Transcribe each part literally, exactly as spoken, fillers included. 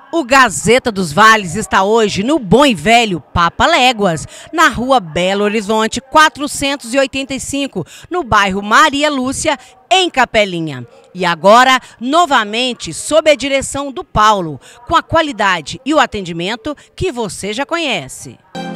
O Gazeta dos Vales está hoje no bom e velho Papa Léguas, na rua Belo Horizonte quatrocentos e oitenta e cinco, no bairro Maria Lúcia, em Capelinha. E agora, novamente, sob a direção do Paulo, com a qualidade e o atendimento que você já conhece.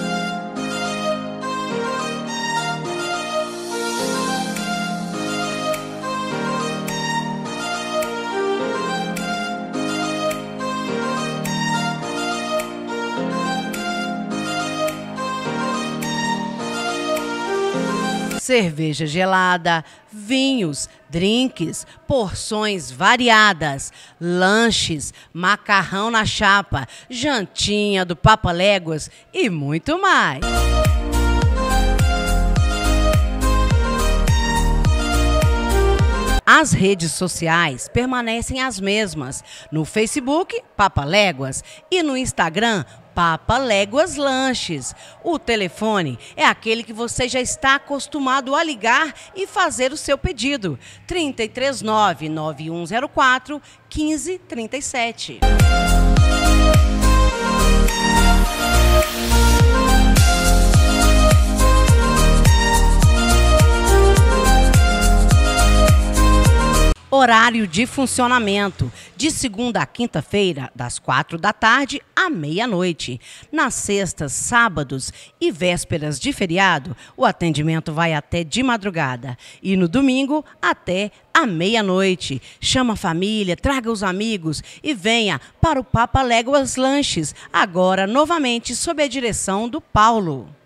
Cerveja gelada, vinhos, drinks, porções variadas, lanches, macarrão na chapa, jantinha do Papa Léguas e muito mais. As redes sociais permanecem as mesmas. No Facebook, Papa Léguas, e no Instagram, Papa Léguas Lanches. O telefone é aquele que você já está acostumado a ligar e fazer o seu pedido. trinta e três, nove nove um zero quatro, quinze trinta e sete. Horário de funcionamento, de segunda a quinta-feira, das quatro da tarde à meia-noite. Nas sextas, sábados e vésperas de feriado, o atendimento vai até de madrugada. E no domingo, até à meia-noite. Chama a família, traga os amigos e venha para o Papa Léguas Lanches, agora novamente sob a direção do Paulo.